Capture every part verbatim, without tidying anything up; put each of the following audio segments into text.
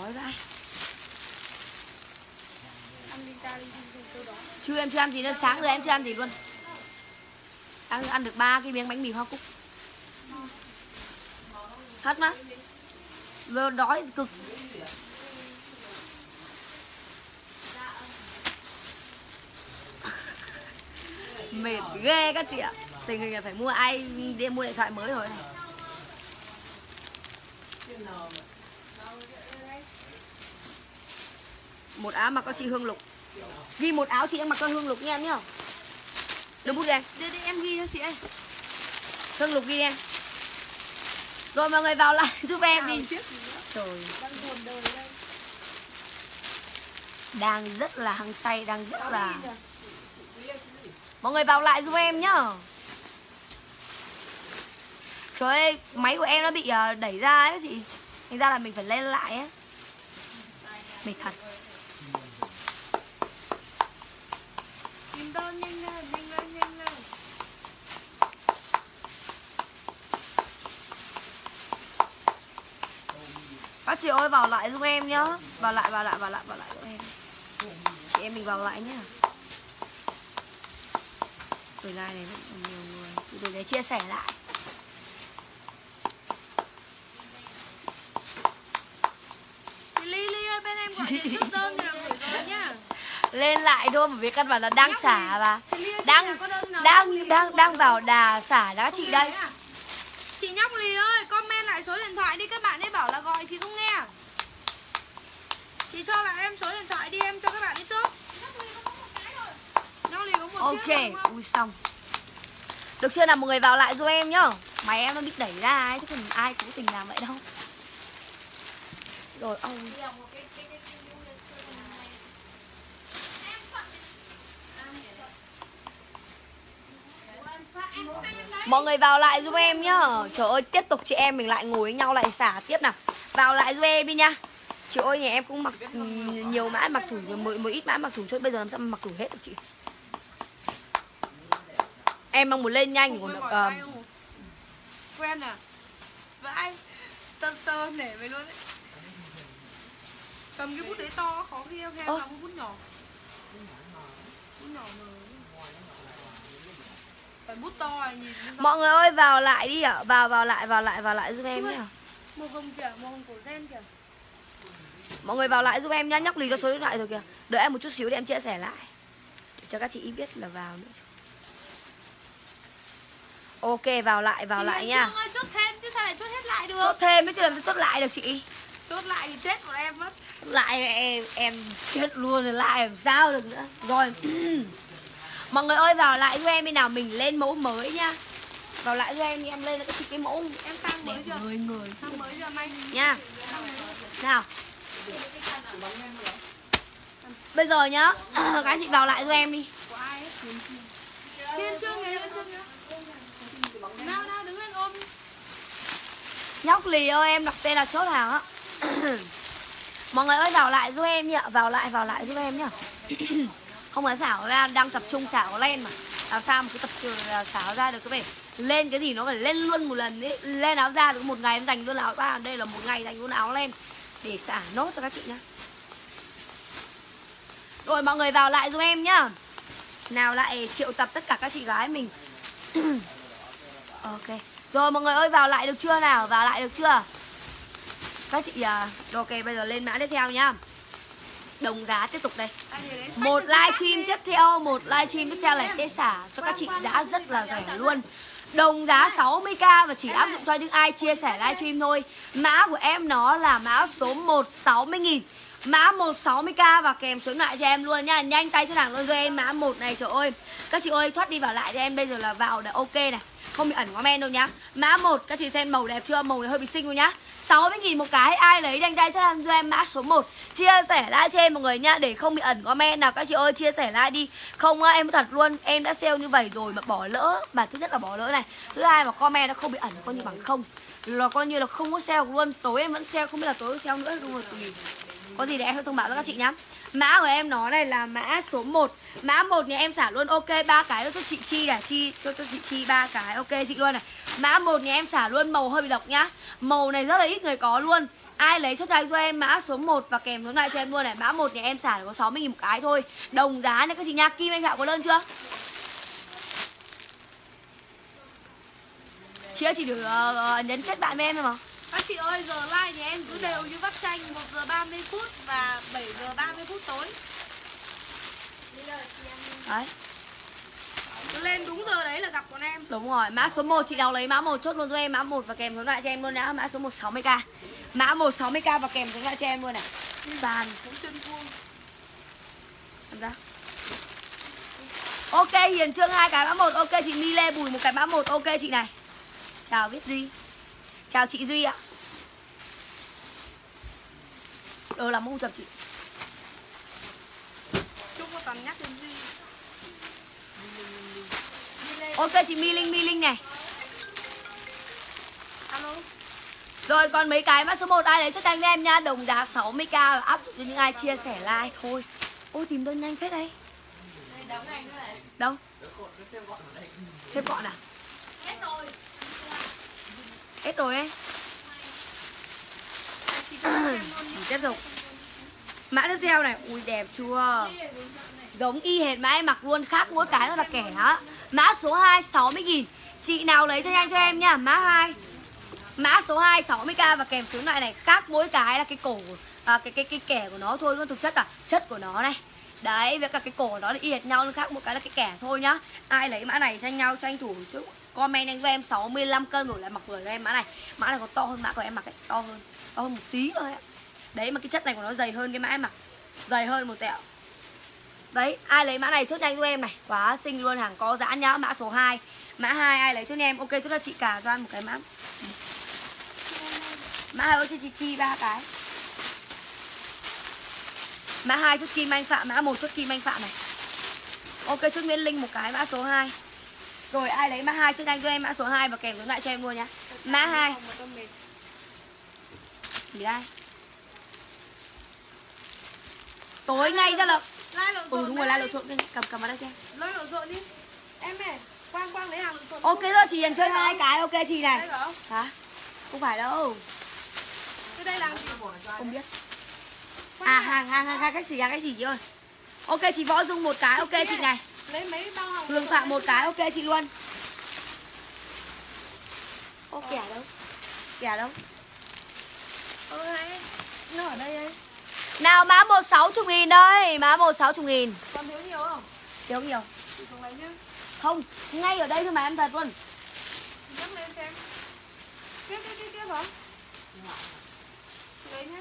đói vãi. Chưa em chưa ăn gì nữa, sáng giờ em chưa ăn gì luôn. Ăn, ăn được ba cái miếng bánh mì hoa cúc. Thật mà. Giờ đói cực. Mệt ghê các chị ạ. Tình hình là phải mua ai đi mua điện thoại mới rồi này. Một áo mặc có chị Hương Lục. Ghi một áo chị em mặc con Hương Lục nha em nhá. Đưa bút đây. Đi đi em ghi cho chị ơi. Hương Lục ghi em. Rồi mọi người vào lại giúp em đi. Trời. Đang rất là hăng say, đang rất là. Mọi người vào lại giúp em nhá. Trời ơi, máy của em nó bị đẩy ra ấy chị. Thành ra là mình phải lên lại ấy. Mệt thật. Tìm đơn nhanh lên, nhanh lên, nhanh lên. Các chị ơi vào lại giúp em nhá. Vào lại, vào lại, vào lại, vào lại giúp em. Chị em mình vào lại nhá. Tuổi này này vẫn còn nhiều người. Từ để chia sẻ lại. Chị Ly Ly ơi, bên em gọi điện rút đơn rồi gửi rồi nhá. Lên lại thôi, bởi vì căn bản là đang xả và đang đang đang đang vào đà xả đó chị đây. Chị Nhóc Lì ơi, comment lại số điện thoại đi, các bạn ấy bảo là gọi chị không nghe. Chị cho lại em số điện thoại đi, em cho các bạn ấy chốt. Nhóc Lì có một Ok, chiếc không? ui xong. Được chưa nào mọi người vào lại giúp em nhá. Máy em nó bị đẩy ra ấy, chứ còn ai cố tình làm vậy đâu. Rồi ông. Mọi người vào lại giúp em nhá. Trời ơi, tiếp tục chị em mình lại ngồi với nhau lại xả tiếp nào. Vào lại giúp em đi nha. Chị ơi, nhà em cũng mặc nhiều mã mặc thử, một, một ít mã mặc thử cho bây giờ làm sao mà mặc thử hết được chị. Em mong muốn lên nhanh còn được uh... quen à? Vãi. Tơ tơ nể mày luôn đấy. Cầm cái bút đấy to khó ghi không? Hay làm cái bút nhỏ? Bút nhỏ mà. Phải bút to này nhìn. Mọi người ơi vào lại đi ạ. Vào vào lại vào lại vào lại giúp em nhá. Màu hồng kìa, màu hồng cổ gen kìa. Mọi người vào lại giúp em nhá. Nhóc Lì cho số điện thoại rồi kìa. Đợi em một chút xíu để em chia sẻ lại để cho các chị biết là vào nữa. Ok vào lại vào chị lại nha. Ơi, chốt thêm chứ sao lại chốt hết lại được? Chốt thêm mới chứ làm sao chốt lại được chị. Chốt lại thì chết của em mất. Lại em em chết luôn rồi, lại làm sao được nữa. Rồi. Mọi người ơi vào lại giúp em đi nào, mình lên mẫu mới nha. Vào lại giúp em đi, em lên cái cái mẫu em sang mới chưa? Người người sang mới chưa may nha. Nào. Bây giờ nhá, các anh chị vào lại giúp em đi. Của ai ấy? Thiên Trương này, Thiên Trương nhá. Nào nào đứng lên ôm. Nhóc Lì ơi, em đọc tên là chốt hàng á. Mọi người ơi vào lại giúp em nhá, vào lại vào lại giúp em nhá. Không phải xảo ra, đang tập trung xảo lên mà. Làm sao mà cứ tập trung xảo ra được cái về. Lên cái gì nó phải lên luôn một lần ấy. Lên áo ra được một ngày em dành luôn áo ra. Đây là một ngày dành luôn áo lên để xả nốt cho các chị nhá. Rồi mọi người vào lại giúp em nhá. Nào lại triệu tập tất cả các chị gái mình. Ok. Rồi mọi người ơi vào lại được chưa nào? Vào lại được chưa? Các chị à, ok bây giờ lên mã tiếp theo nhá. Đồng giá tiếp tục đây. Một livestream tiếp theo, một livestream tiếp theo là sẽ xả cho các chị giá rất là rẻ luôn. Đồng giá sáu mươi k và chỉ áp dụng cho những ai chia sẻ livestream thôi. Mã của em nó là mã số một sáu mươi nghìn. Mã một sáu mươi k và kèm số điện thoại cho em luôn nha. Nhanh tay xuất hàng luôn cho em mã một này, trời ơi. Các chị ơi thoát đi vào lại cho em, bây giờ là vào đã ok này. Không bị ẩn comment đâu nhá. Mã một các chị xem màu đẹp chưa? Màu này hơi bị xinh luôn nhá. sáu mươi nghìn một cái, ai lấy nhanh tay xuất hàng cho em mã số một. Chia sẻ like cho em mọi người nhá, để không bị ẩn comment nào. Các chị ơi chia sẻ like đi. Không em thật luôn, em đã sale như vậy rồi mà bỏ lỡ. Mà thứ nhất là bỏ lỡ này. Thứ hai mà comment nó không bị ẩn coi như bằng không. Là coi như là không có sale luôn. Tối em vẫn sale, không biết là tối có sale nữa. Đúng rồi, tùy. Có gì để em sẽ thông báo cho các chị nhá. Mã của em nó này là mã số một. Mã một nhà em xả luôn ok ba cái cho chị Chi này, Chi cho cho chị Chi ba cái ok chị luôn này. Mã một nhà em xả luôn, màu hơi bị độc nhá. Màu này rất là ít người có luôn. Ai lấy chốt nhanh cho em mã số một và kèm số lại cho em luôn này. Mã một nhà em xả có sáu mươi nghìn một cái thôi. Đồng giá nha các chị nha. Kim Anh Thảo có đơn chưa? Chị ơi, chị thử uh, nhấn kết bạn với em thôi mà. Các chị ơi, giờ like thì em cứ đều như vắt chanh, một giờ ba mươi phút và bảy giờ ba mươi phút tối. Đấy. Cứ lên đúng giờ đấy là gặp bọn em. Đúng rồi, mã số một chị nào lấy mã một chốt luôn cho em mã một và kèm số lại cho em luôn đã. Mã số một sáu mươi k. Mã một sáu mươi k và kèm số lại cho em luôn này. Sàn chân vuông. Làm ra. Ok, Hiền Trương hai cái mã một. Ok chị My Lê Bùi một cái mã một. Ok chị này. Chào Viết Duy. Chào chị Duy ạ. Ờ làm mông chập chị. Chúc có toàn nhắc đến Duy. Ok chị My Linh My Linh này. Alo. Rồi còn mấy cái mã số một ai lấy cho anh em nha. Đồng giá sáu mươi k và áp dụng cho những ai chia sẻ like thôi. Ôi tìm đơn nhanh phết đấy. Đâu? Xếp gọn à? Hết rồi. Hết rồi ấy. Tiếp tục. Mã tiếp theo này. Ui đẹp chưa? Giống y hệt mã em mặc luôn. Khác mỗi cái nó là kẻ á. Mã số hai sáu mươi nghìn. Chị nào lấy cho nhanh cho em nha. Mã hai. Mã số hai sáu mươi k và kèm số loại này. Khác mỗi cái là cái cổ à, cái cái cái kẻ của nó thôi. Còn thực chất là chất của nó này. Đấy, với cả cái cổ của nó là y hệt nhau. Nhưng khác một cái là cái kẻ thôi nhá. Ai lấy mã này tranh nhau tranh thủ chút. Comment anh với em sáu mươi lăm cân rồi lại mặc vừa cho em mã này. Mã này còn to hơn mã của em mặc ấy. To hơn. To hơn một tí thôi ấy. Đấy mà cái chất này của nó dày hơn cái mã em mặc. Dày hơn một tẹo. Đấy, ai lấy mã này chốt nhanh cho em này. Quá xinh luôn, hàng có giãn nhá. Mã số hai. Mã hai ai lấy cho em. Ok, chốt cho chị cả cho ăn một cái mã. Mã hai ơi cho chị Chi ba cái. Mã hai chốt Kim Anh Phạm, mã một chốt Kim Anh Phạm này. Ok, chốt Nguyễn Linh một cái mã số hai. Rồi ai lấy mã hai chốt nhanh cho em mã số hai và kèm với lại cho em luôn nhá. Mã hai. Gì đây? Tối ngay ra là Lai lộn xộn. Ừ đúng rồi, lai lộn xộn đi, cầm cầm vào đây cho em. Lai lộn xộn đi. Em này, Quang Quang lấy hàng lộn xộn. Ok rồi, chị Hiền chơi hai cái, ok chị này. Đây phải không? Hả? Không phải đâu. Cái đây làm gì? Không biết. À hàng hàng hàng, hàng cách gì hàng cách gì chị ơi. Ok chị Võ Dung một cái, ok chị này. Lấy mấy bao hàng. Hương Phạm một cái, ok chị luôn. Ô kẻ đâu? Kẻ đâu? Ơ hay. Nó ở đây ấy. Nào mã một sáu mươi nghìn đây, mã một sáu mươi nghìn. Còn thiếu nhiều không? Thiếu nhiều. Không lấy nhá. Không, ngay ở đây thôi mà em thật luôn. Nhấc lên xem. Tiếp tiếp tiếp tiếp hả? Lấy nhá.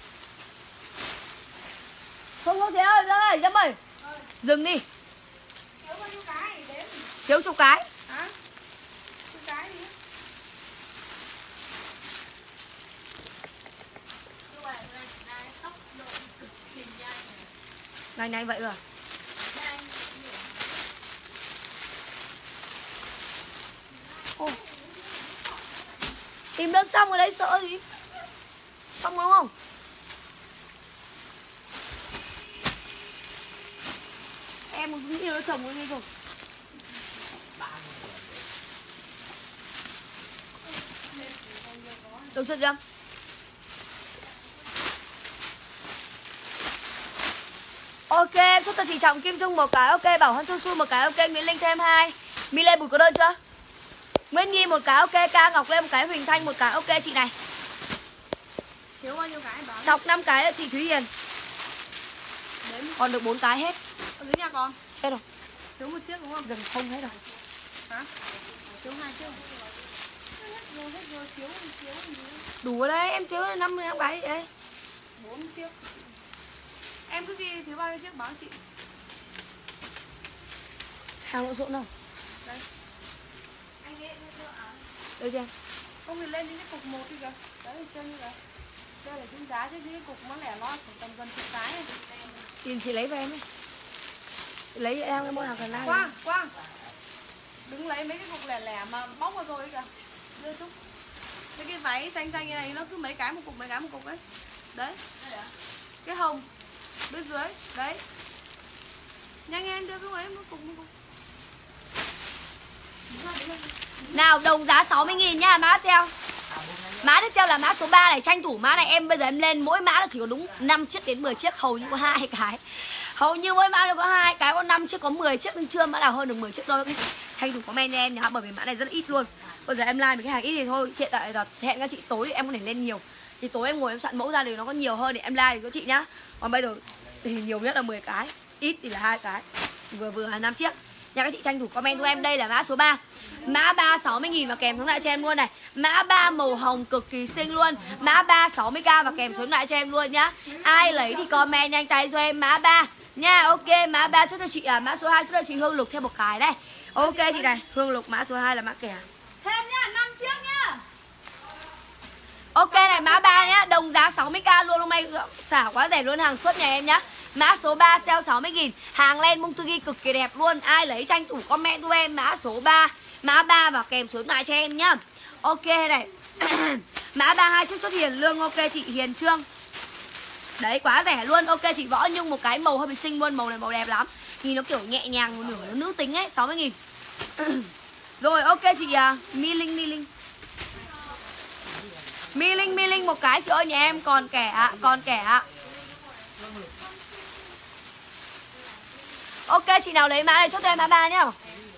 Không không thế ơi, Dâm ơi, Dâm ơi. Dừng đi. Thiếu bao nhiêu cái đếm. Thiếu chục cái. Hả? Chục cái đi. Nhanh nhanh vậy rồi. Ô. Tìm đơn xong rồi đấy, sợ gì? Xong đúng không? Em cũng nghĩ nó chồng cái gì rồi. Được chưa chưa? Ok, chúc cho chị Trọng Kim Trung một cái, ok, Bảo Hân Su Su một cái, ok, Nguyễn Linh thêm hai. Mi Lê Bùi có đơn chưa? Nguyễn Nhi một cái, ok, Ca Ngọc Lê một cái, Huỳnh Thanh một cái, ok chị này. Thiếu bao nhiêu cái báo? Sọc năm cái là chị Thúy Hiền. Đếm. Còn được bốn cái hết. Ở dưới nhà con. Hết rồi. Thiếu một chiếc đúng không? Dừng không hết rồi. Hả? Thiếu hai chiếc. Hết rồi, hết rồi, thiếu thiếu gì? Đủ rồi đấy, em thiếu năm năm cái đấy. bốn chiếc. Em cứ ghi thiếu bao nhiêu chiếc báo chị. Hàng lộn xộn đâu? Đây. Anh nghe chưa ạ? Đây chưa? Không thì lên những cái cục một đi kìa. Đấy chân như vậy. Đây là trứng giá chứ những cái cục nó lẻ loi khoảng tầm gần chục cái này. Tiền chị lấy về em ấy. Lấy em cái món nào cần ai. Quang, Quang. Đừng lấy mấy cái cục lẻ lẻ mà bóc vào rồi kìa. Đưa chút. Cái cái váy xanh xanh như này nó cứ mấy cái một cục mấy cái một cục ấy. Đấy. Cái hồng bên dưới, đấy. Nhanh em đưa cái ấy một cục một cục. Nào đồng giá sáu mươi nghìn nha, má theo. Mã tiếp theo là mã số ba này, tranh thủ mã này em bây giờ em lên mỗi mã nó chỉ có đúng năm chiếc đến mười chiếc, hầu như có hai cái. Hầu như mỗi mã nó có hai cái, có năm chiếc, có mười chiếc, nhưng chưa mã nào hơn được mười chiếc đâu. Tranh thủ comment cho em nhá, bởi vì mã này rất là ít luôn. Bây giờ em like mấy cái hàng ít thì thôi, hiện tại là hẹn các chị tối em có thể lên nhiều. Thì tối em ngồi em soạn mẫu ra thì nó có nhiều hơn thì em like cho chị nhá. Còn bây giờ thì nhiều nhất là mười cái, ít thì là hai cái, vừa vừa là năm chiếc. Nha các chị tranh thủ comment cho em, đây là mã số ba. Mã ba sáu mươi nghìn và kèm số lại cho em luôn này. Mã ba màu hồng cực kỳ xinh luôn. Mã ba sáu mươi k và kèm số lại cho em luôn nhá. Ai lấy thì comment nhanh tay cho em mã ba nha. Ok, mã ba chốt cho chị à, mã số hai chốt cho chị Hương Lục thêm một cái đây. Ok chị này, Hương Lục mã số hai là mã kẻ. Thêm nhá, năm chiếc nhá. Ok này, mã ba nhá, đồng giá sáu mươi k luôn, hôm nay xả quá rẻ luôn, hàng xuất nhà em nhá. Mã số ba sale sáu mươi nghìn, hàng len bông Montugi cực kỳ đẹp luôn. Ai lấy tranh thủ comment cho em mã số ba. Mã ba và kèm số điện thoại cho em nhá. Ok này. Mã ba hai chiếc xuất Hiền Lương, ok chị Hiền Trương. Đấy quá rẻ luôn. Ok chị Võ Nhung một cái màu hơi bị xinh luôn, màu này màu đẹp lắm. Nhìn nó kiểu nhẹ nhàng, một nửa nó nữ tính ấy, sáu mươi nghìn. Rồi ok chị uh, Mi Linh Mi Linh. Mi Linh Mi Linh một cái chị ơi, nhà em còn kẻ ạ, còn kẻ ạ. Ok chị nào lấy mã này chốt cho em mã ba nhá.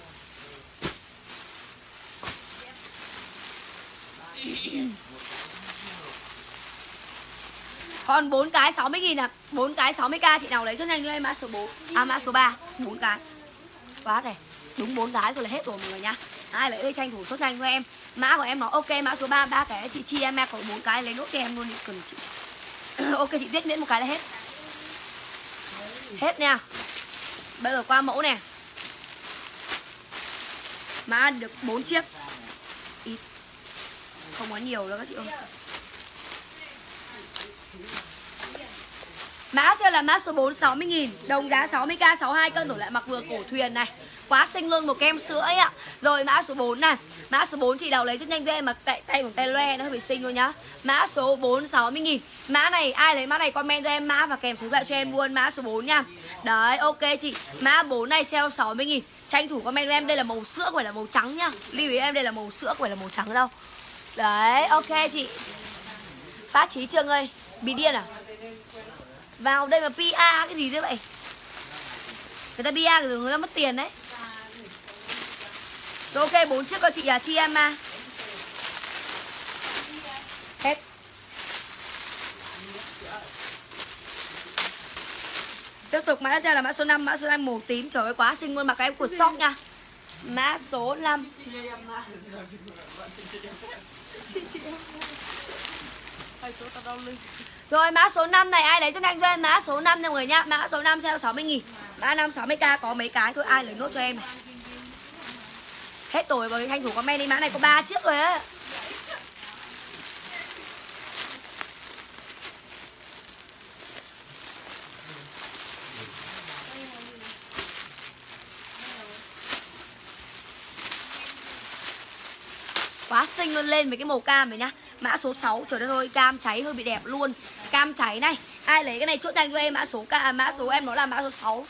Còn bốn cái sáu mươi nghìn à, bốn cái sáu mươi k chị nào lấy chốt nhanh cho em mã số bốn. À mã số ba, bốn cái. Quá này, đúng bốn cái rồi là hết rồi mọi người nhá. Ai lấy ơi tranh thủ chốt nhanh cho em. Mã của em nó ok, mã số ba, ba cái chị chi em có bốn cái lấy nốt cho em luôn đi cần chị. Ok chị viết miễn một cái là hết. Hết nha. Bây giờ qua mẫu nè. Mã được bốn chiếc. Ít. Không có nhiều đâu các chị ơi. Mã theo là mã số bốn sáu mươi nghìn, đồng giá sáu mươi k, sáu mươi hai cân, đổi lại mặc vừa cổ thuyền này. Quá xinh luôn, một kem sữa ấy ạ. Rồi mã số bốn này. Mã số bốn chị nào lấy chút nhanh với em mà tay tay bằng tay loe nó hơi bị xinh luôn nhá. Mã số bốn sáu mươi nghìn. Mã này ai lấy mã này comment cho em mã và kèm số điện thoại cho em luôn, mã số bốn nha. Đấy, ok chị. Mã bốn này sale sáu mươi nghìn. Tranh thủ comment cho em, đây là màu sữa không phải là màu trắng nhá. Lưu ý em đây là màu sữa không phải là màu trắng đâu. Đấy, ok chị. Phát Trí Trường ơi, bị điên à? Vào đây mà pê e cái gì nữa vậy? Người ta pê e rồi người ta mất tiền đấy. Rồi ok, bốn chiếc cho chị là chi em à. Hết. Tiếp tục mã tiếp theo là mã số năm, mã số năm màu tím, trời ơi quá xinh luôn, mặc em của shop nha. Mã số năm. Rồi mã số năm này ai lấy cho nhanh cho em mã số năm nha mọi người nhá. Mã số năm sale sáu mươi nghìn. Mã năm sáu mươi k có mấy cái thôi, ai lấy nốt cho em này. Hết rồi rồi, tranh thủ comment đi, mã này có ba chiếc rồi á. Quá xinh luôn, lên với cái màu cam này nhá. Mã số sáu, trời đất ơi, cam cháy hơi bị đẹp luôn. Cam cháy này, ai lấy cái này chốt nhanh cho em mã số à, mã số em nó là mã số sáu.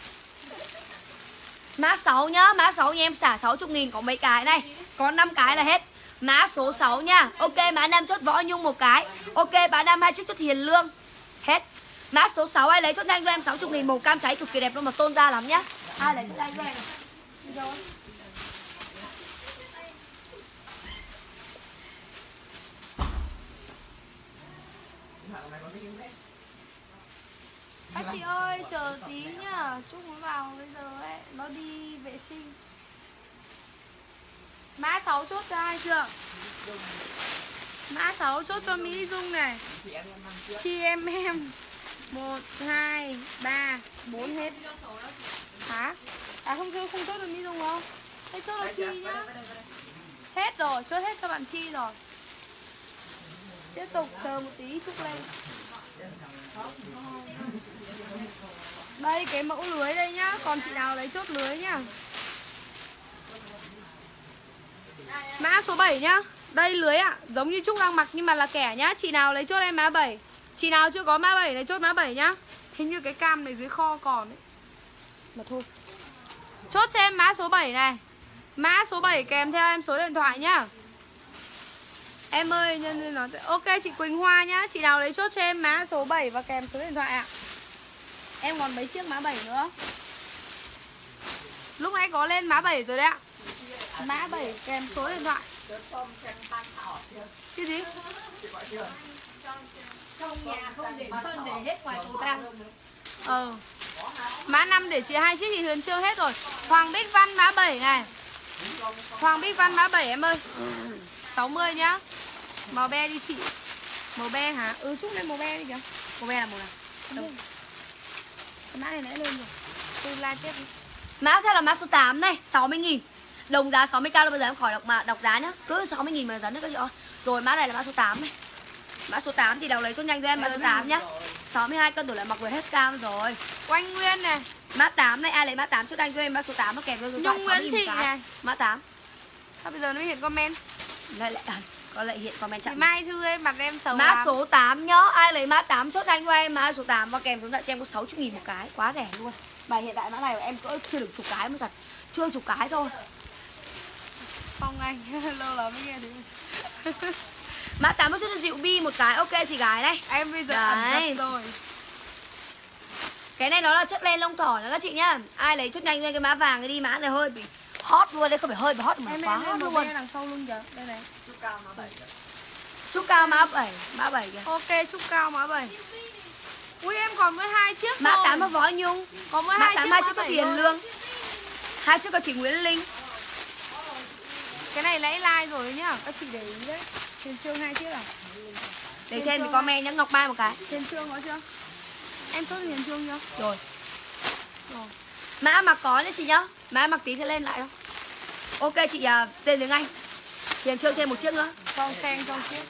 Mã sáu nhá, mã sáu nha em, xả sáu mươi nghìn có mấy cái này. Có năm cái là hết. Mã số sáu nha. Ok, mã năm chốt Võ Nhung một cái. Ok, mã năm hai chiếc chốt Hiền Lương. Hết. Mã số sáu ai lấy chốt nhanh cho em sáu mươi nghìn, màu cam cháy cực kỳ đẹp luôn mà tôn ra lắm nhá. Ai lấy chốt nhanh cho em. Đi đâu? Các chị ơi, chờ tí nhá. Trúc muốn vào bây giờ ấy, nó đi vệ sinh. Mã sáu chốt cho ai chưa? Mã sáu chốt cho Mỹ Dung này. Chi em em. một, hai, ba, bốn hết. Hả? À không, không chốt được Mỹ Dung không? Thế chốt cho Chi nhá. Hết rồi, chốt hết cho bạn Chi rồi. Tiếp tục chờ một tí Trúc lên. Đây cái mẫu lưới đây nhá. Còn chị nào lấy chốt lưới nhá. Mã số bảy nhá. Đây lưới ạ, à, giống như Trúc đang mặc nhưng mà là kẻ nhá. Chị nào lấy chốt em mã bảy. Chị nào chưa có mã bảy lấy chốt mã bảy nhá. Hình như cái cam này dưới kho còn ấy. Mà thôi. Chốt cho em mã số bảy này. Mã số bảy kèm theo em số điện thoại nhá. Em ơi, nhân viên nói ok chị Quỳnh Hoa nhá. Chị nào lấy chốt cho em mã số bảy và kèm số điện thoại ạ. Em còn mấy chiếc mã bảy nữa. Lúc nãy có lên mã bảy rồi đấy ạ. Mã bảy kèm số điện thoại. Cái gì? Trong nhà không để hơn để hết ngoài cầu thang. Ờ. Mã năm để chị hai chiếc thì Huyền chưa hết rồi. Hoàng Bích Văn mã bảy này. Hoàng Bích Văn mã bảy em ơi. sáu mươi nhá. Màu be đi chị. Màu be hả? Ừ chút lên màu be đi kìa. Màu be là màu nào? Đâu? Cái mã này nãy lên rồi. Tôi like tiếp đi. Mã theo là mã số tám này, sáu mươi nghìn. Đồng giá sáu mươi k, bây giờ em khỏi đọc mà đọc giá nhá. Cứ sáu mươi nghìn mà dán nữa các chị ơi. Rồi mã này là mã số tám này. Mã số tám thì đọc lấy cho nhanh cho em mã số tám nhá. sáu mươi hai cân đổi lại mặc vừa hết cam rồi. Oanh Nguyên này. Mã tám này, ai lấy mã tám chút anh cho em mã số tám nó kèm cho số điện thoại Nhung Nguyễn Thị này. Mã tám. Sao bây giờ nó hiện comment? Lại lại có lại hiện comment Chị chậm. Mai Thư ơi, mặt em xấu Mã lắm. số tám nhá, ai lấy mã tám chốt anh cho em mã số tám và kèm số điện thoại cho em có sáu mươi nghìn một cái, quá rẻ luôn. Và hiện tại mã này em cỡ chưa được chục cái mới thật. Chưa chục cái thôi. Phong Anh, lâu lắm mới nghe thấy. Mã tám chốt cho Diệu Bi một cái, ok chị gái đây. Em bây giờ Đấy. ẩn giật rồi. Cái này nó là chất len lông thỏ nữa các chị nhá. Ai lấy chốt nhanh lên cái mã vàng cái đi, mã này hơi bị hot luôn đấy, không phải hơi bị hot mà Em quá em hot em luôn. đằng sau luôn kìa. Đây này. Chúc cao mã bảy. Chúc cao mã bảy, mã bảy kìa. Ok, chúc cao mã bảy. Ui em còn mỗi hai chiếc Mã thôi. tám là Võ Nhung. Có mỗi Mã hai tám chiếc hai mã chiếc có bảy Tiền thôi. Lương. Hai chiếc có chị Nguyễn Linh. Cái này lấy like rồi nhá. Các chị để ý đấy. Tiền Trương hai chiếc à? Để trên thì comment nhá, Ngọc Mai một cái. Tiền Trương có chưa? Em chốt Tiền Trương chưa? Rồi. Rồi. Mã mặc có đấy chị nhá. Mã mặc tí sẽ lên lại đâu. Ok chị à, tên tiếng Anh. Tiền Trương thêm một chiếc nữa. Trong sen trong chiếc.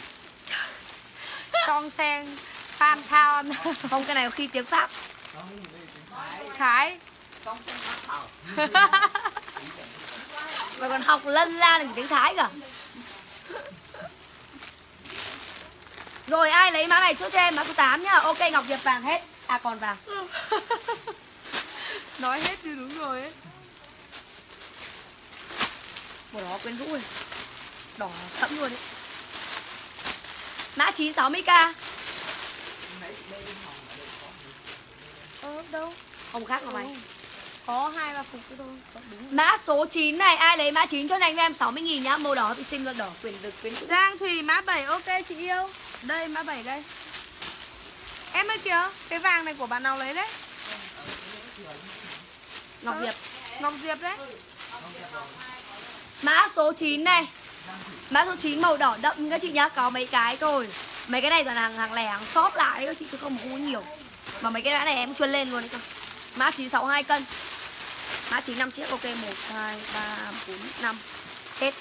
Trong sen Phan Thao. Không, cái này có khi tiếng Pháp. Khải. Mà còn học lân la là tiếng Thái cả. Rồi ai lấy mã này chốt cho em mã số tám nhá. Ok Ngọc Diệp vàng hết. À còn vàng. Nói hết thì đúng rồi ấy. Màu đỏ quyến rũ rồi. Đỏ thẫm luôn đấy. Mã chín sáu mươi k. Ờ đâu? Không khác mà mày. Có hai ba cục cái thôi. Đúng. Mã số chín này, ai lấy mã chín cho anh cho em sáu mươi nghìn nhá. Màu đỏ thì xinh luôn, đỏ quyến rực quyến rũ. Giang Thùy mã bảy, ok chị yêu. Đây mã bảy đây. Em ơi kìa, cái vàng này của bạn nào lấy đấy? Ngọc ừ. Diệp. Ngọc Diệp đấy. Mã số chín này. Mã số chín màu đỏ đậm các chị nhá, có mấy cái thôi. Mấy cái này toàn hàng hàng lẻ, hàng shop lại đấy các chị chứ không có nhiều. Mà mấy cái mã này em chuyên lên luôn đấy cơ. Mã chín sáu mươi hai cân. Mã chín năm chiếc, ok một hai ba bốn năm. Hết.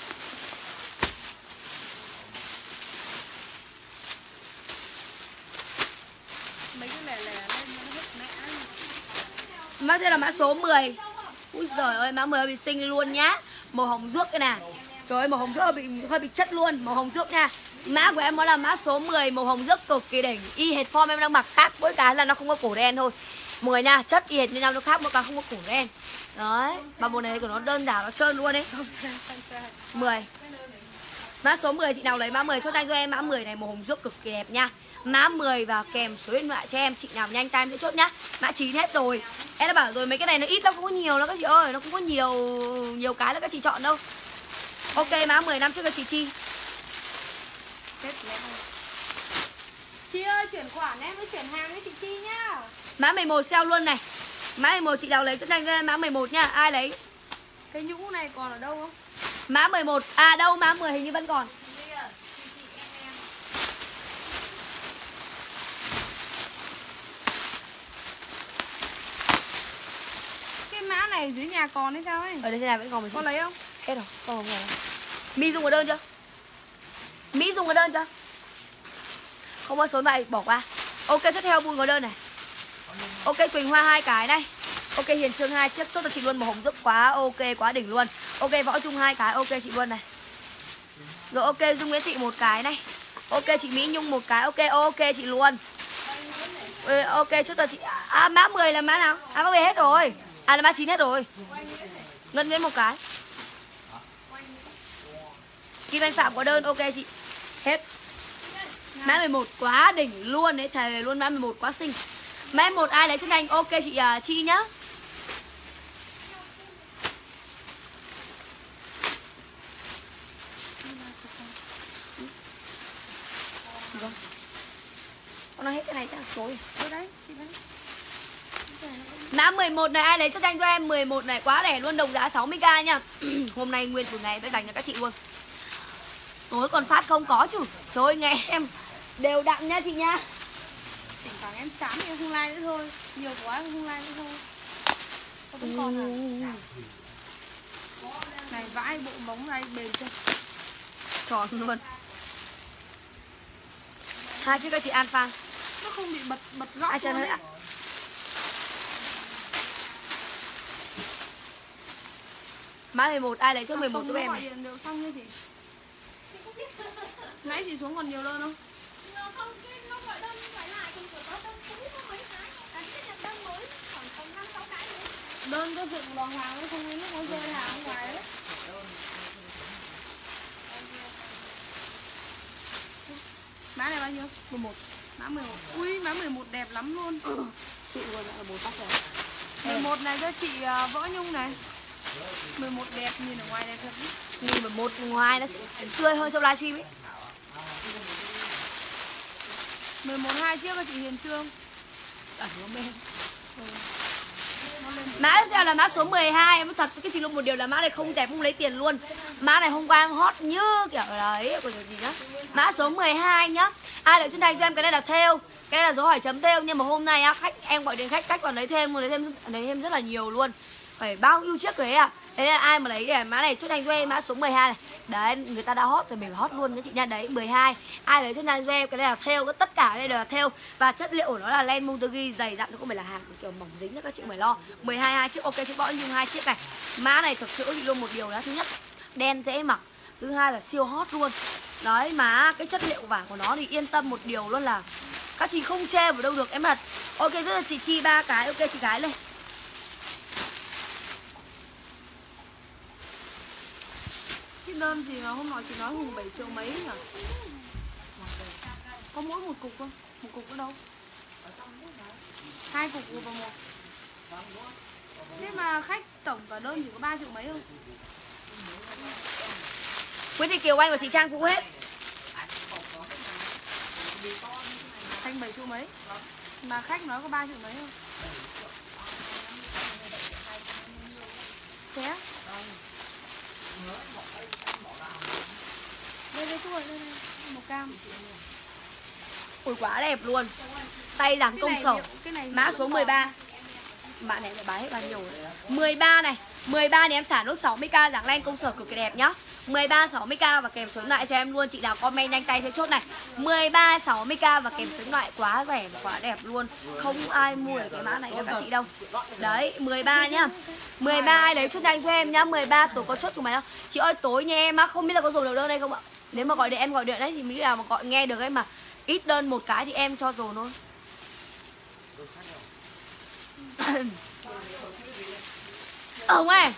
Mấy cái lẻ lẻ lên nó hết mẹ. Mã đây là mã số mười. Úi giời ơi, mã mười bị xinh luôn nhá. Màu hồng rước cái này. Trời ơi, màu hồng rước hơi bị hơi bị chất luôn, màu hồng rước nha. Mã của em nó là mã số mười, màu hồng rước cực kỳ đỉnh. Y hệt form em đang mặc, khác mỗi cái là nó không có cổ đen thôi. mười nha, chất y hệt như nhau, nó khác mỗi cái không có cổ đen. Đấy, mà màu này của nó đơn giản, nó trơn luôn đấy. mười. Mã số mười, chị nào lấy mã mười chốt tay cho em. Mã mười này màu hồng rước cực kỳ đẹp nha. Mã mười và kèm số điện thoại cho em. Chị nào nhanh tay sẽ chốt nhá. Mã chín hết rồi. Em đã bảo rồi, mấy cái này nó ít lắm, không có nhiều đâu các chị ơi. Nó không có nhiều nhiều cái là các chị chọn đâu. Ok, mã mười năm trước cho chị Chi. Hết lẽ. Chị ơi, chuyển khoản em mới chuyển hàng với chị Chi nhá. Mã mười một sale luôn này. Mã mười một chị nào lấy chốt nhanh cho em. Mã mười một nhá, ai lấy. Cái nhũ này còn ở đâu không? Mã mười một, à đâu, mã mười hình như vẫn còn. Cái mã này dưới nhà còn hay sao ấy? Ở đây thế này vẫn còn. Con lấy không? Hết rồi, không không rồi. Mi dùng ở đơn chưa? Mi dùng ở đơn chưa? Không có số điện thoại bỏ qua. Ok, tiếp theo buôn có đơn này. Ok, Quỳnh Hoa hai cái này. Ok, Hiền Trương hai chiếc, chốt cho chị luôn, màu hồng giúp quá ok, quá đỉnh luôn. Ok, Võ Trung hai cái, ok chị luôn này. Rồi ok, Dung Nguyễn Thị một cái này. Ok, chị Mỹ Nhung một cái, ok, ok chị luôn. Ừ, ok, chốt cho chị. À, mã mười là mã nào? À, mã mười hết rồi. À, là mã chín hết rồi. Ngân Nguyễn một cái. Kim Anh Phạm có đơn, ok chị. Hết. Mã mười một quá đỉnh luôn đấy, thề luôn, mã mười một quá xinh. Mã mười một ai lấy cho anh, ok chị uh, Chi nhá. Con nói hết cái này chắc rồi. Đấy, chị đấy. Mã mười một này ai lấy cho tranh cho em, mười một này quá rẻ luôn, đồng giá sáu mươi k nha. Hôm nay nguyên một ngày phải dành cho các chị luôn. Tối còn phát không có chứ. Trời ơi, nghe em đều đặn nha chị nha. Thỉnh thoảng em chán thì em không like nữa thôi. Nhiều quá em không like nữa thôi. Có vẫn còn à? Này vãi bộ móng này bền chưa? Tròn luôn. Hai chiếc các chị Alpha. Nó không bị bật bật góc ai luôn đấy. đấy. Mã mười một ai lấy cho mười một giúp em. Gọi điện đều xong như chị. Nãy chị xuống còn nhiều đơn không? Không, cái nó gọi đơn gọi lại còn có đơn cũ có mấy cái. À, cái nhập đơn mới khoảng tầm năm sáu cái nữa. Đơn có dựng đòn hàng nó không đến lúc nó rơi hàng ở ngoài đấy. Mã này bao nhiêu? mười một. Mã mười một. Ui, mã mười một đẹp lắm luôn. Ừ. Chị luôn là bốn tóc rồi. mười một này cho chị uh, Võ Nhung này. mười một đẹp, nhìn ở ngoài đẹp thật. Nhìn mười một ngoài nó sẽ tươi hơn trong livestream ấy. mười một hai chiếc cho chị Hiền Trương. Ẩn nó mê. Ừ. Mã tiếp theo là mã số mười hai. Em nói thật cái gì luôn, một điều là mã này không đẹp, không lấy tiền luôn. Mã này hôm qua em hot như kiểu đấy, của gì nhá. Mã số mười hai nhá. Ai lại chân thành cho em, cái này là thêu, cái này là dấu hỏi chấm thêu, nhưng mà hôm nay á khách em gọi đến khách khách còn lấy thêm, lấy thêm lấy thêm rất là nhiều luôn. Phải bao nhiêu chiếc rồi ấy à. Thế nên ai mà lấy để mã này chốt thành cho em, mã số mười hai này. Đấy, người ta đã hot rồi mình phải hot luôn nha chị nha. Đấy, mười hai. Ai lấy chốt thành cho em, cái này là thêu, tất cả đây đều là thêu và chất liệu của nó là len Monterey dày dặn, nó không phải là hàng kiểu mỏng dính nữa các chị phải lo. mười hai hai chiếc, ok chị Võ Nhung hai chiếc này. Mã này thực sự chị luôn một điều đó, thứ nhất đen dễ mặc, thứ hai là siêu hot luôn. Đấy, mà cái chất liệu vải của nó thì yên tâm một điều luôn là các chị không chê vào đâu được em ạ. Ok, rất là chị Chi ba cái, ok chị gái lên. Cái đơn gì mà hôm nọ chị nói Hùng bảy triệu mấy nhỉ? Có mỗi một cục không? Một cục ở đâu? Hai cục vào một. Thế mà khách tổng cả đơn chỉ có ba triệu mấy không? Nguyễn Thị Kiều Anh và chị Trang Vũ hết. Thành bảy triệu mấy. Mà khách nói có ba triệu mấy không? Thế á? Đây đây thôi, đây đây, màu cam. Ui quá đẹp luôn. Tay làm công sở. Mã số mười ba. Bạn này lại bán hết bao nhiêu rồi. mười ba này, mười ba này em xả nốt sáu mươi k dáng len công sở cực kỳ đẹp nhá. mười ba sáu mươi k và kèm số điện thoại cho em luôn, chị nào comment nhanh tay theo chốt này. mười ba sáu mươi k và kèm số điện thoại, quá rẻ và quá đẹp luôn. Không ai mua được cái mã này cho các chị đâu. Đấy, mười ba nhá. mười ba ai lấy chốt nhanh cho em nhá. mười ba tối có chốt của mày không? Chị ơi tối nha em á, không biết là có dùng được đơn đây không ạ? Nếu mà gọi điện em gọi điện đấy thì mình nào mà gọi nghe được ấy, mà ít đơn một cái thì em cho dồn thôi. Ông ơi,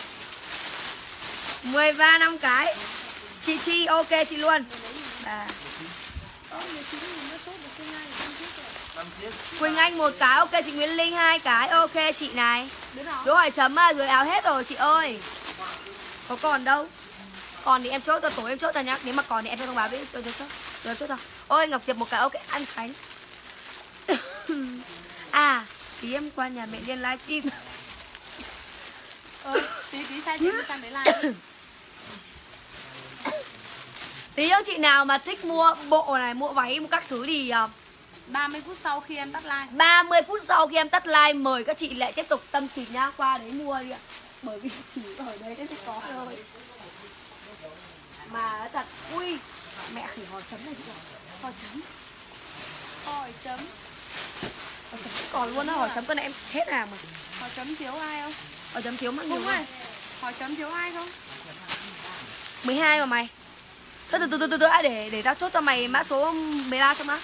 mười ba năm cái. Chị Chi ok chị luôn. À. Quỳnh Anh một cái, ok chị Nguyễn Linh hai cái, ok chị này. Dấu hỏi chấm dưới áo hết rồi chị ơi. Có còn đâu. Còn thì em chốt, tối em chốt ra nhá. Nếu mà còn thì em cho thông báo với tôi chốt. Rồi chốt rồi. Ôi Ngọc Diệp một cái, ok An Khánh. À, tí em qua nhà mẹ lên livestream. Ờ, tí tí sai tiền sang đấy live. Tí nữa chị nào mà thích mua bộ này, mua váy, mua các thứ thì uh, ba mươi phút sau khi em tắt live. ba mươi phút sau khi em tắt live mời các chị lại tiếp tục tâm xịt nhá, qua đấy mua đi ạ. Bởi vì chỉ ở đấy mới có thôi. Mà thật, ui, mẹ khỉ hỏi chấm này chị ạ. Hỏi chấm. Hỏi chấm. Hỏi chấm còn luôn á, hỏi chấm con này em hết hàng mà. Hỏi chấm thiếu ai không? Hỏi chấm thiếu mắc nhiều ơi. Hỏi chấm thiếu ai không? mười hai mà mày. Từ từ từ từ từ, từ. À, để để tao chốt cho mày mã số mười ba cho má.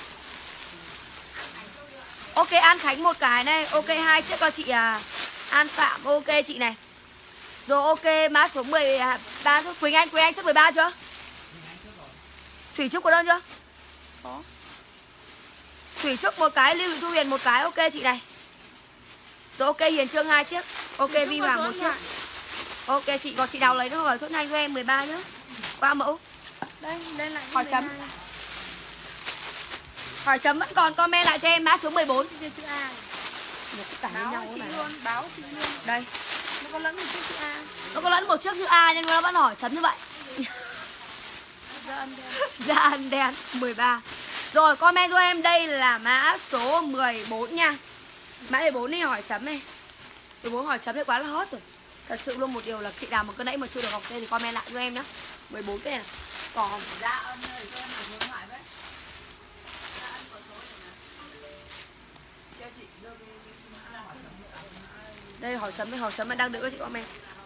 Ok An Khánh một cái này, ok hai chiếc cho chị à. An Phạm ok chị này. Rồi ok mã số mười ba Quỳnh Anh, Quỳnh Anh chắc mười ba chưa? Thủy Trúc có đơn chưa? Có. Thủy Trúc một cái, Lưu Thị Thu Huyền một cái, ok chị này. Rồi ok Hiền Trương hai chiếc. Ok Vi Hoàng một chiếc. Ok chị, còn chị Đào lấy nó hỏi chốt nhanh cho em mười ba nhá. Qua mẫu. Đây, đây lại Hỏi chấm. Hỏi chấm vẫn còn, comment lại cho em mã số mười bốn. Chữ A. Cả Báo nhau chị này. luôn, báo chị luôn. Đây. Nó có lẫn một chiếc chữ A. Nó có lẫn một chiếc chữ A nhưng nó vẫn hỏi chấm như vậy. Da ăn đen mười ba. Rồi comment cho em đây là mã số mười bốn nha. Mã mười bốn này hỏi chấm này. mười bốn hỏi chấm thì quá là hot rồi. Thật sự luôn một điều là chị nào mà cứ nãy mà chưa được học tên thì comment lại cho em nhé. mười bốn cái này. Còn Dạ ơn ơi, cho em làm hướng thoại với. Dạ ơn có số này nè. Cho chị đưa cái cái hỏi chấm. đây hỏi chấm đây hỏi chấm đang đợi các chị comment.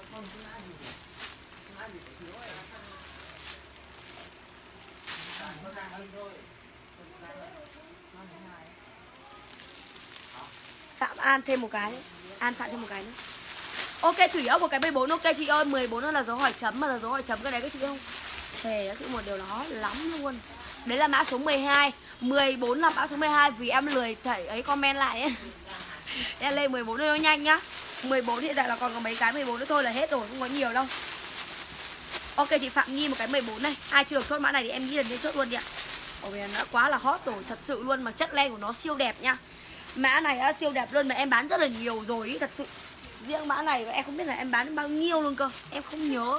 Phạm An thêm một cái. An Phạm thêm một cái nữa. Ok Thủy Ốc một cái mười bốn. Ok chị ơi, mười bốn là dấu hỏi chấm mà là dấu hỏi chấm cái đấy các chị không? Thề nó chữ một điều đó lắm luôn. Đấy là mã số mười hai. mười bốn là mã số mười hai vì em lười thầy ấy comment lại ấy. Em lên mười bốn cho nó nhanh nhá. mười bốn hiện tại là còn có mấy cái mười bốn nữa thôi là hết rồi, không có nhiều đâu. Ok chị Phạm Nhi một cái mười bốn này. Ai chưa được chốt mã này thì em nghĩ là nên chốt luôn đi ạ. Ồ vì nó quá là hot rồi, thật sự luôn, mà chất len của nó siêu đẹp nha. Mã này á, siêu đẹp luôn mà em bán rất là nhiều rồi ý, thật sự. Riêng mã này em không biết là em bán đến bao nhiêu luôn cơ, em không nhớ.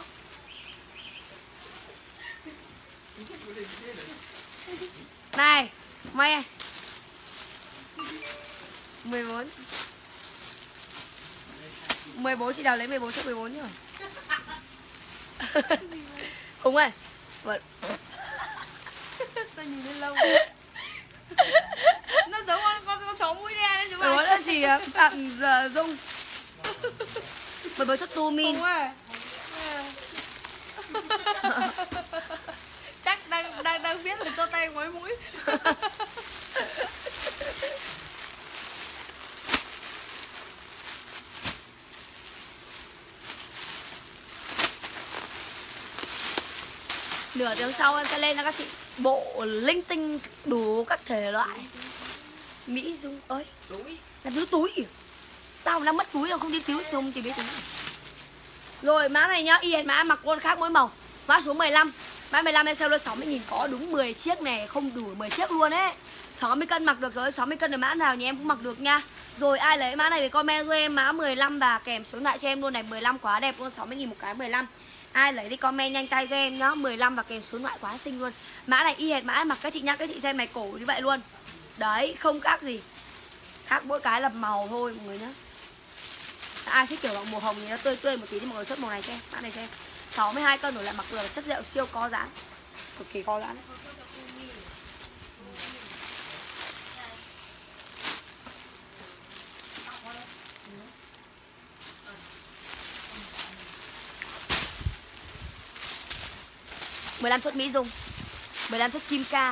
Này, mày mười bốn. mười bốn chị Đào lấy mười bốn cho mười bốn nhá. Hùng ơi. Vâng. Ta nhìn lên lâu. Nó giống con con, con chó mũi đen đấy chú Đó ơi. là chị Phạm Dung. mười bốn cho Tu Min. Hùng ơi. Chắc đang đang đang viết là cho tay quấy mũi. Nửa tiếng sau em sẽ lên cho các chị bộ linh tinh đủ các thể loại. Mỹ Dung ơi. Túi. Là thứ túi. Tao đang mất túi rồi, không đi cứu không thì biết túi. Rồi mã này nhá, y hệt mã mặc con khác mỗi màu. Mã số mười lăm. Mã mười lăm em sale luôn sáu mươi nghìn có đúng mười chiếc này, không đủ mười chiếc luôn ấy. sáu mươi cân mặc được rồi, sáu mươi cân là mã nào nhà em cũng mặc được nha. Rồi ai lấy mã này thì comment cho em mã mười lăm và kèm số lại cho em luôn này, mười lăm quá đẹp luôn, sáu mươi nghìn một cái mười lăm. Ai lấy đi comment nhanh tay cho em nhá, mười lăm và kèm số loại quá xinh luôn. Mã này y hệt mã mặc các chị nhá, các chị xem này cổ như vậy luôn. Đấy, không khác gì. Khác mỗi cái là màu thôi mọi người nhá. Ai thích kiểu màu hồng thì nó tươi tươi một tí thì mọi người chốt màu này cho em, mã này cho em. sáu mươi hai cân rồi lại mặc vừa chất liệu siêu có dáng. Cực kỳ có dáng. mười lăm chốt Mỹ Dung, mười lăm chốt Kim Ca,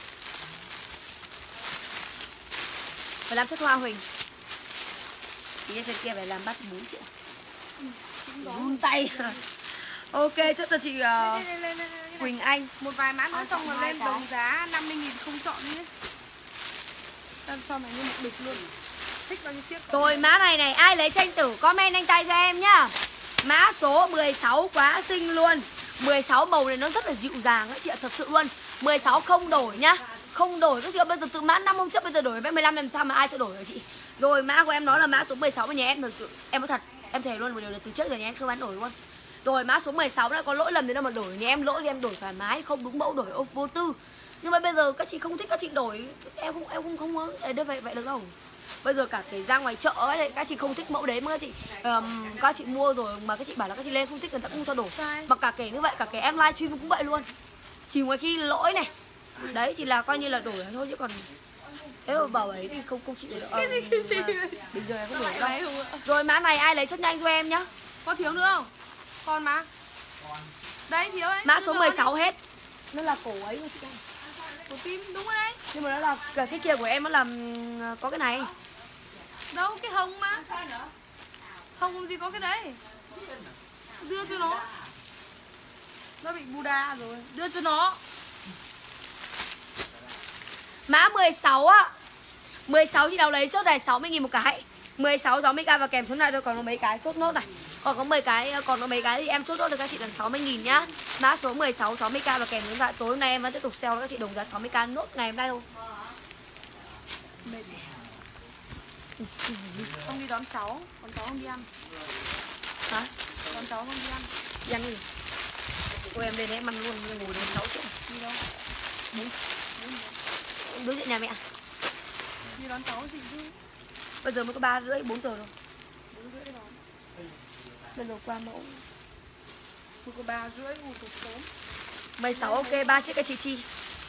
mười lăm chốt Hoa Huỳnh. Thì trên kia phải làm bắt bốn triệu. Run tay. Ok, chốt cho chị uh, Đây, đây, đây, đây, đây. Quỳnh Anh. Một vài mã nữa xong rồi lên đồng giá năm mươi nghìn không chọn nhé. Tao cho mày như một địch luôn. Thích bao nhiêu chiếc. Rồi mã này này, ai lấy tranh tử comment nhanh tay cho em nhá. Mã số mười sáu quá xinh luôn. mười sáu màu này nó rất là dịu dàng ấy chị ạ, thật sự luôn. mười sáu không đổi nhá. Không đổi các chị ạ, bây giờ từ mã năm hôm trước bây giờ đổi với mười lăm làm sao mà ai sẽ đổi hả chị? Rồi mã của em nói là mã số mười sáu bên nhà em thật sự em có thật, em thề luôn một điều là từ trước giờ nhà em không bán đổi luôn. Rồi mã số mười sáu đã có lỗi lầm thế nào mà đổi, nhà em lỗi thì em đổi thoải mái, không đúng mẫu đổi ô vô tư. Nhưng mà bây giờ các chị không thích các chị đổi, em không em không không muốn đây vậy vậy được đâu. Bây giờ cả cái ra ngoài chợ ấy, các chị không thích mẫu đấy mà các chị um, các chị mua rồi mà các chị bảo là các chị lên không thích người ta cũng cho đổi. Mà cả kể như vậy, cả cái em livestream cũng vậy luôn. Chỉ ngoài khi lỗi này đấy thì là coi như là đổi thôi chứ còn thế mà bảo ấy thì không không chịu được. Ờ, Cái gì, cái gì? bây giờ em không đổi Đấy, đâu. không ạ. Rồi mã này ai lấy chốt nhanh cho em nhá. Có thiếu nữa không? Còn mà. Đấy thiếu ấy. Mã số mười sáu hết. Nó là cổ ấy thôi chị ơi. Cổ tim đúng rồi đấy. Nhưng mà nó là cái kia của em nó làm có cái này. Đâu cái hồng mà. Hồng gì có cái đấy. Đưa cho nó. Nó bị Buddha rồi. Đưa cho nó. Mã mười sáu á. mười sáu chị nào lấy chốt này sáu mươi nghìn một cái. mười sáu sáu mươi k và kèm số này tôi còn có mấy cái chốt nốt này. Còn có mười cái, còn có mấy cái thì em chốt nốt được các chị là sáu mươi nghìn nhá. Mã số mười sáu sáu mươi k và kèm số điện thoại. Tối hôm nay em vẫn tiếp tục sale các chị đồng giá sáu mươi k nốt ngày hôm nay thôi. Không đi đón cháu, còn cháu không đi ăn. Hả? Đón cháu không đi ăn. Đi ăn gì? Cô em lên đấy em ăn luôn, ngồi đến sáu triệu. Đi đâu? Đúng. Đối diện nhà mẹ. Đi đón cháu chị chứ. Bây giờ mới có ba rưỡi, bốn giờ rồi. bốn rưỡi đón. Bây giờ qua mẫu. Tôi có ba rưỡi ngủ cực sớm. mười sáu ok, ba chiếc cái chị Chi.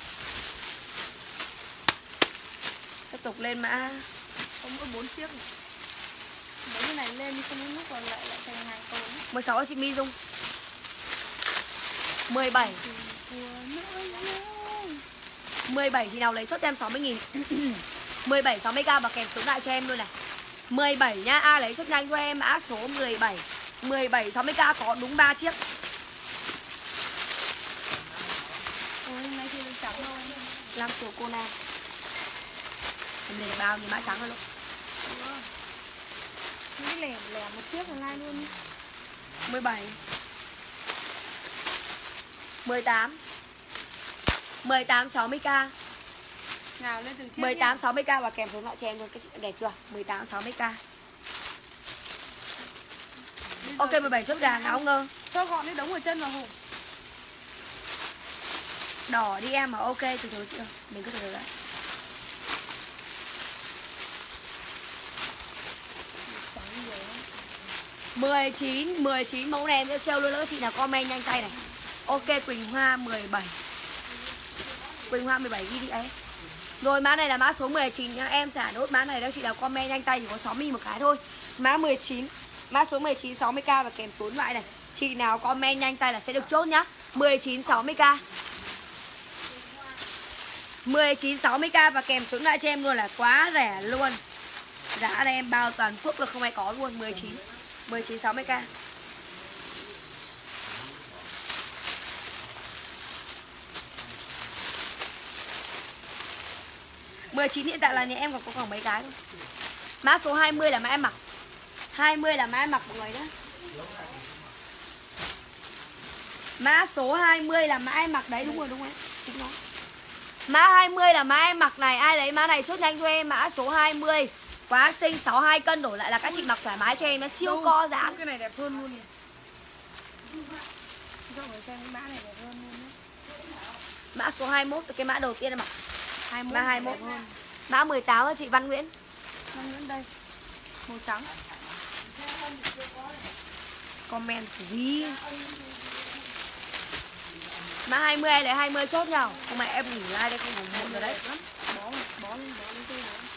Tiếp tục lên mã. Có mỗi bốn chiếc. Mấy cái này lên đi không đến lúc còn lại lại thành hàng tồn. mười sáu chị My Dung. mười bảy. mười bảy thì nào lấy chốt cho em sáu mươi nghìn. mười bảy sáu mươi k và kèm số lại cho em luôn này. mười bảy nhá, ai lấy chốt nhanh cho em mã số mười bảy. mười bảy sáu mươi k có đúng ba chiếc. Ôi, hôm nay thì được trắng thôi. Lam số cô Nam. Em để bao nhiêu mã trắng rồi luôn. Những cái lẻ lẻ một chiếc online luôn. mười bảy. mười tám. mười tám sáu mươi k. Nào lên từ chiếc. mười tám sáu mươi k và kèm số lại cho em luôn, cái đẹp chưa? mười tám sáu mươi k. Ok mười bảy chốt gà nào ngơ. Cho gọn cái đống ở chân vào hùng. Đỏ đi em mà ok từ từ chị ơi. Mình cứ từ từ đã. mười chín, mười chín mẫu này em sẽ sale luôn đó các chị nào comment nhanh tay này. Ok Quỳnh Hoa mười bảy. Quỳnh Hoa mười bảy ghi đi ấy. Rồi mã này là mã số mười chín nha. Em xả nốt mã này đó chị nào comment nhanh tay chỉ có sáu mươi một cái thôi. Mã mười chín. Mã số mười chín sáu mươi k và kèm số điện thoại này. Chị nào comment nhanh tay là sẽ được chốt nhá. mười chín sáu mươi k. mười chín sáu mươi k và kèm số điện thoại cho em luôn là quá rẻ luôn. Giá đây em bao toàn quốc là không ai có luôn. Mười chín. mười chín sáu mươi k. mười chín hiện tại là nhà em còn có khoảng mấy cái thôi. Mã số hai mươi là mã em mặc. hai mươi là mã em mặc mọi người đó. Mã số hai mươi là mã em mặc đấy, đúng rồi đúng rồi. Đúng rồi. Mã hai mươi là mã em mặc này, ai lấy mã này chốt nhanh cho em mã số hai mươi. Quá xinh, sáu mươi hai cân đổi lại là các chị mặc thoải mái cho em, nó siêu Đâu, co giãn. cái này đẹp hơn luôn. Cho người xem cái mã này đẹp hơn luôn nhé. Mã số hai mươi mốt cái mã đầu tiên em mặc. hai mươi mốt Mã hai mươi mốt. Mã mười tám là chị Văn Nguyễn. Văn Nguyễn đây. Màu trắng. Comment gì? Mã hai mươi lấy hai mươi chốt nhau. Không mẹ em nghỉ like đây không ủng hộ rồi đấy. Bó lên, bó lên, bó lên chơi đó.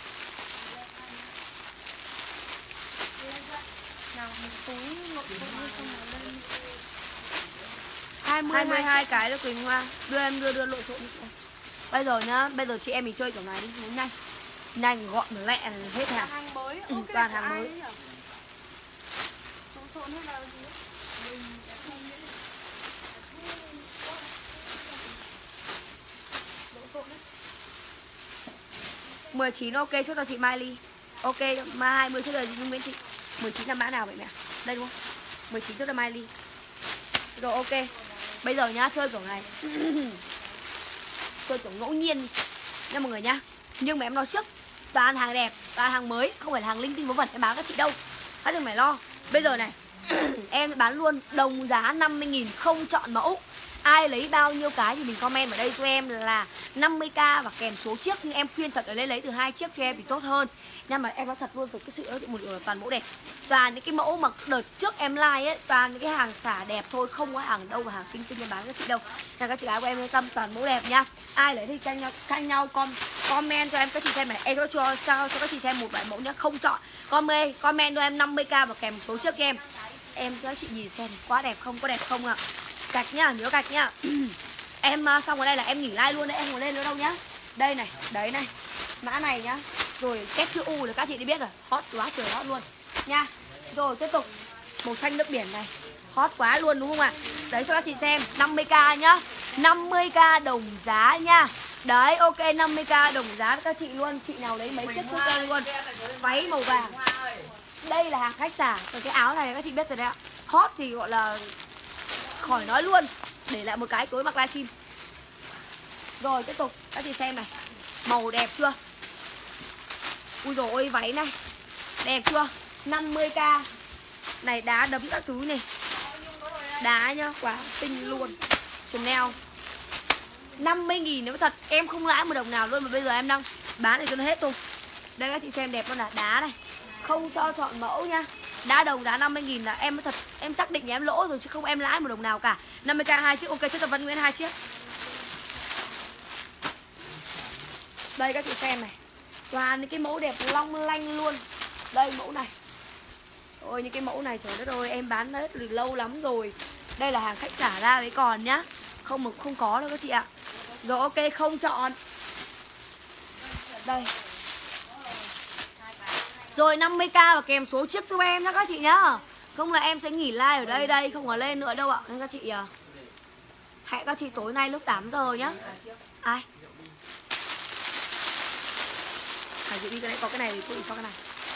Nào, một túi ngọc cũng như xong rồi lên. hai mươi, hai mươi hai cái là Quỳnh Hoa. Đưa em đưa đưa lộ trộn đi. Bây giờ nhá, bây giờ chị em mình chơi kiểu này đi, muốn nhanh. Nhanh gọn lẹ hết hàng. Hàng mới. Ừ, toàn hàng mới. Trộn trộn hết là gì? mười chín ok chốt cho chị Mai Ly. Ok, mã hai mươi chốt cho chị Nhung Nguyễn chị. mười chín là mã nào vậy mẹ? Đây đúng không? mười chín chốt cho Mai Ly. Rồi ok. Bây giờ nhá, chơi kiểu này. Chơi kiểu ngẫu nhiên nha mọi người nhá. Nhưng mà em nói trước, toàn hàng đẹp, toàn hàng mới, không phải là hàng linh tinh vớ vẩn em bán các chị đâu. Các đừng phải lo. Bây giờ này, em bán luôn đồng giá năm mươi nghìn không chọn mẫu. Ai lấy bao nhiêu cái thì mình comment vào đây cho em là năm mươi k và kèm số chiếc. Nhưng em khuyên thật là lên lấy từ hai chiếc cho em thì tốt hơn. Nhưng mà em nói thật luôn từ cái sự ớt một điều là toàn mẫu đẹp. Toàn những cái mẫu mà đợt trước em like ấy, toàn những cái hàng xả đẹp thôi, không có hàng đâu và hàng tinh tinh em bán các chị đâu. Nên các chị gái của em yên tâm, toàn mẫu đẹp nhá. Ai lấy thì canh nhau, canh nhau com, comment cho em các chị xem này. Em có cho sao cho các chị xem một vài mẫu nhá, không chọn. Comment comment cho em năm mươi k và kèm số chiếc cho em. Em cho các chị nhìn xem quá đẹp không, có đẹp không ạ? À? Gạch nhá, nhớ gạch nhá. Em xong ở đây là em nghỉ like luôn đấy, em không lên nữa đâu nhá. Đây này, đấy này. Mã này nhá. Rồi kết chữ U là các chị đi biết rồi. Hot quá trời hot luôn nha. Rồi tiếp tục. Màu xanh nước biển này. Hot quá luôn đúng không ạ? À? Đấy cho các chị xem, năm mươi k nhá. năm mươi k đồng giá nha. Đấy, ok năm mươi k đồng giá các chị luôn. Chị nào lấy mấy chiếc cho em luôn. Váy màu vàng. Đây là hàng khách xả. Rồi cái áo này các chị biết rồi đấy ạ. Hot thì gọi là khỏi nói luôn. Để lại một cái tối mặc livestream. Rồi tiếp tục các chị xem này. Màu đẹp chưa? Ui dồi ôi váy này. Đẹp chưa? năm mươi k. Này đá đấm các thứ này. Đá nhá, quá xinh luôn. Chanel năm mươi nghìn nếu thật. Em không lãi một đồng nào luôn. Mà bây giờ em đang bán để cho nó hết thôi. Đây các chị xem đẹp luôn là đá này. Không cho chọn mẫu nha. Đá đồng giá năm mươi nghìn là em thật. Em xác định em lỗ rồi chứ không em lãi một đồng nào cả. Năm mươi k hai chiếc. Ok cho Tập Văn Nguyễn hai chiếc. Đây các chị xem này. Toàn những cái mẫu đẹp long lanh luôn. Đây mẫu này. Ôi những cái mẫu này trời đất ơi em bán hết từ lâu lắm rồi. Đây là hàng khách xả ra với còn nhá. Không không có đâu các chị ạ. Rồi ok không chọn. Đây. Rồi năm mươi k và kèm số chiếc giúp em nhá các chị nhá. Không là em sẽ nghỉ like ở đây đây. Không có lên nữa đâu ạ. Nên các chị à, hẹn các chị tối nay lúc tám giờ nhá. Ai? Hải Diệu đi cái đấy có cái này thì cô đi cho cái này.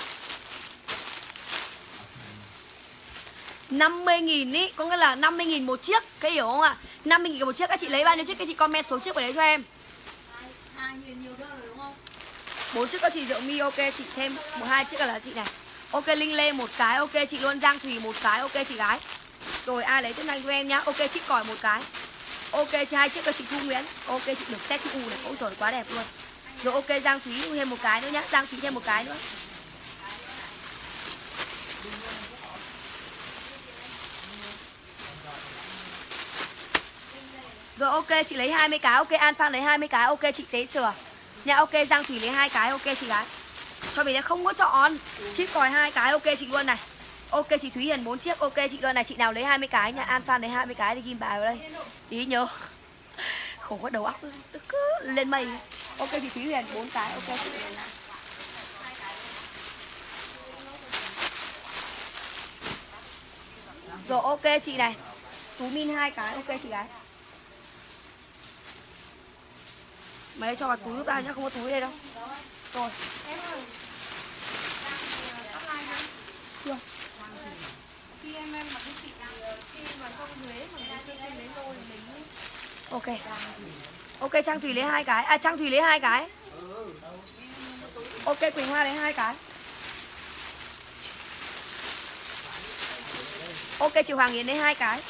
năm mươi nghìn ý, có nghĩa là năm mươi nghìn một chiếc, cái hiểu không ạ? năm mươi nghìn một chiếc, các chị lấy bao nhiêu chiếc các chị comment số chiếc vào đấy cho em. hai nghìn nhiều đơn rồi đúng không? bốn chiếc các chị Diệu My ok chị thêm một hai chiếc là chị này. Ok Linh Lê một cái, ok chị luôn. Giang Thùy một cái, ok chị gái. Rồi ai lấy tiếp nhanh cho em nhá. Ok chị Cỏi một cái. Ok chị hai chiếc cho chị Thu Nguyễn. Ok chị được set chữ U này, ôi trời quá đẹp luôn. Rồi ok Giang Thúy thêm một cái nữa nhá. Giang Thúy thêm một cái nữa. Rồi ok chị lấy hai mươi cái. Ok An Phan lấy hai mươi cái. Ok chị Tế Sửa nha. Ok Giang Thủy lấy hai cái. Ok chị gái. Cho mình không có chọn. Chị Còi hai cái. Ok chị luôn này. Ok chị Thúy Hiền bốn chiếc. Ok chị luôn này. Chị nào lấy hai mươi cái nha. An Phan lấy hai mươi cái thì ghim bài vào đây. Ý nhớ. Khổ quá đầu óc cứ lên mây. Ok chị Thúy Hiền bốn cái. Ok chị. Rồi ok chị này. Tú Min hai cái. Ok chị gái. Mày cho vào túi giúp tao nhá, không có túi đây đâu. Rồi. Chưa. Khi em em mặc cái chị khi mà không Huế mà mình chưa đến đôi mình. Ok. Ok Trang Thùy lấy hai cái. À Trang Thùy lấy hai cái. Ok Quỳnh Hoa lấy hai cái. Ok chị Hoàng Yến lấy hai cái.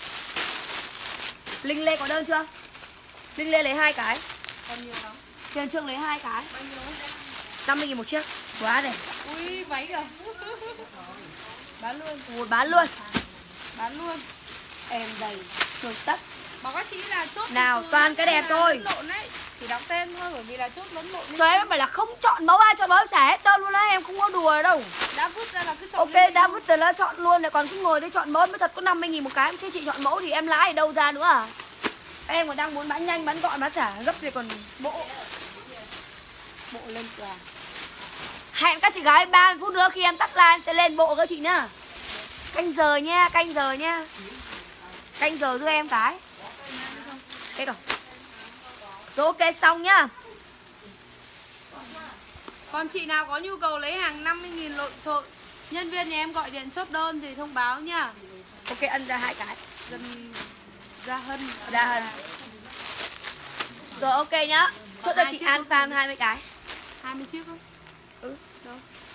Linh Lê có đơn chưa? Linh Lê lấy hai cái. Còn nhiều lắm. Trần Trương lấy hai cái. Bao nhiêu? năm mươi nghìn một chiếc. Quá đẹp. Ui váy kìa. Bán luôn. Ui, bán luôn. Bán luôn. Em đầy rồi tất. Bảo các chị là chốt nào toàn cái đẹp thôi. Lộn đấy. Chỉ đọc tên thôi bởi vì là chốt lẫn lộn. Trời em phải là không chọn mẫu ai chọn mẫu em xả hết đơn luôn đấy, em không có đùa đâu. Đã vứt ra là cứ chọn. Ok đã vứt rồi là chọn luôn này, còn cứ ngồi đấy chọn mẫu mới thật có năm mươi nghìn một cái. Chứ chị chọn mẫu thì em lãi ở đâu ra nữa à? Em còn đang muốn bán nhanh, bán gọn, bán xả gấp thì còn bộ bộ lên cửa. Hẹn các chị gái ba mươi phút nữa khi em tắt live em sẽ lên bộ các chị nhá. Canh giờ nha, canh giờ nha. Canh giờ giúp em cái. Hết rồi. Rồi ok xong nhá. Còn chị nào có nhu cầu lấy hàng năm mươi nghìn lộn xộn, nhân viên nhà em gọi điện chốt đơn thì thông báo nha. Ok ân ra hai cái. Dân Gia Hân. Gia Hân. Rồi ok nhá. Chốt cho chị An Phan hai mươi cái. hai mươi chiếc không? Ừ. Đâu?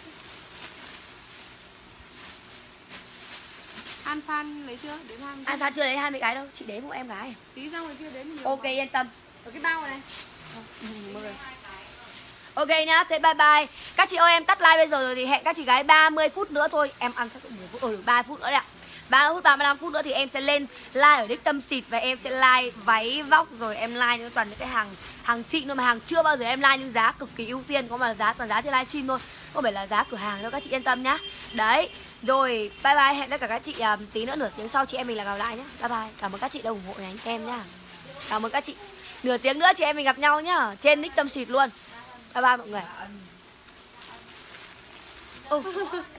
An Phan lấy chưa? Đến hai mươi. An Phan chưa lấy hai mươi cái đâu, chị đếm hộ em gái. Tí ra ngoài kia đếm nhiều. Ok mà. yên tâm. Ở cái bao này. Ừ, ok nhá, thế bye bye. Các chị ơi em tắt live bây giờ rồi thì hẹn các chị gái ba mươi phút nữa thôi. Em ăn chắc mười phút, ừ ba phút nữa đấy ạ. ba mươi phút, ba mươi lăm phút nữa thì em sẽ lên live ở Đích Tâm Xịt. Và em sẽ live váy vóc. Rồi em live những toàn những cái hàng hàng xịn thôi. Mà hàng chưa bao giờ em live những giá cực kỳ ưu tiên. Có mà là giá toàn giá trên livestream thôi, không phải là giá cửa hàng đâu, các chị yên tâm nhá. Đấy, rồi bye bye. Hẹn tất cả các chị um, tí nữa nửa tiếng sau chị em mình là gặp lại nhá. Bye bye, cảm ơn các chị đã ủng hộ anh em nhá. Cảm ơn các chị. Nửa tiếng nữa chị em mình gặp nhau nhá. Trên Đích Tâm Xịt luôn. Bye bye mọi người. Ừ.